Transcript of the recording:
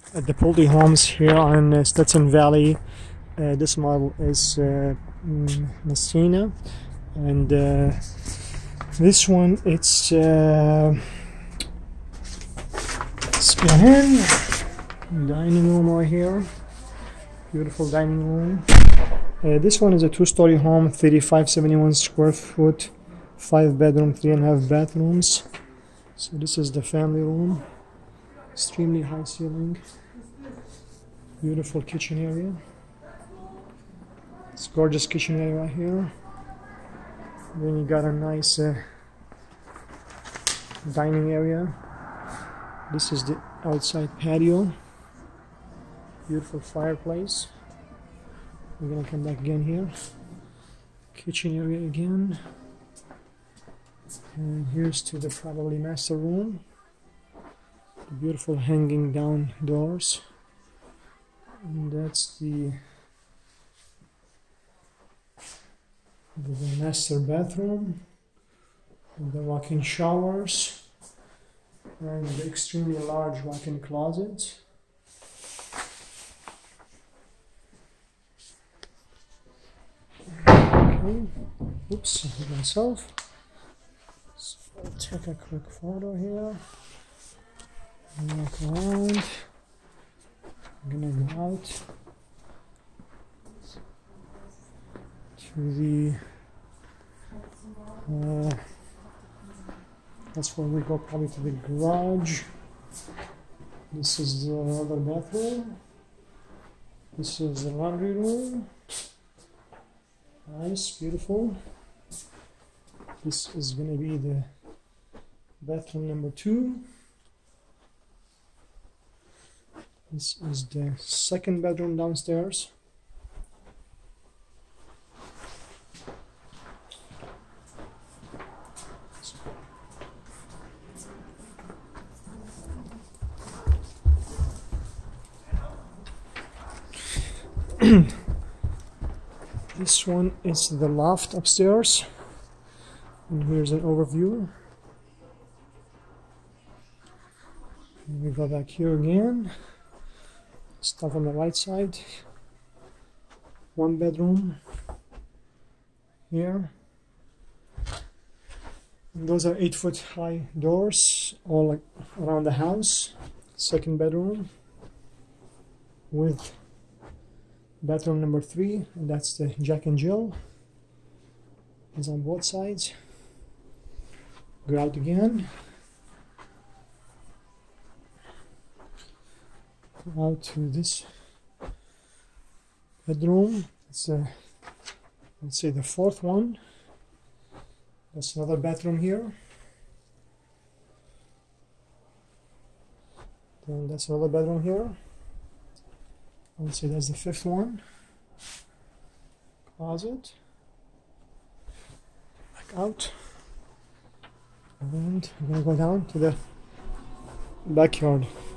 at the Pulte Homes here on Stetson Valley. This model is Messina, and this one let's get in. Dining room right here, beautiful dining room. This one is a two-story home, 3571 square foot, 5-bedroom, 3.5 bathrooms. So this is the family room. Extremely high ceiling, beautiful kitchen area. It's gorgeous kitchen area right here. Then you got a nice dining area. This is the outside patio. Beautiful fireplace. We're gonna come back again here. Kitchen area again. And here's to the probably master room. Beautiful hanging down doors, and that's the master bathroom, and the walk-in showers, and the extremely large walk-in closet. Okay, oops, I hit myself. So I'll take a quick photo here. Walk around. I'm gonna go out to the that's where we go, probably to the garage. This is the other bathroom. This is the laundry room. Nice, beautiful. This is gonna be the bathroom number 2. This is the second bedroom downstairs. This one is the loft upstairs. And here's an overview. And we go back here again. Stuff on the right side. 1 bedroom here. And those are 8-foot high doors all like around the house. Second bedroom with bathroom number 3, and that's the Jack and Jill. It's on both sides. Go out again. Out to this bedroom. It's let's say the 4th one. That's another bathroom here. Then that's another bedroom here. I would say that's the 5th one. Closet. Back out. And I'm gonna go down to the backyard.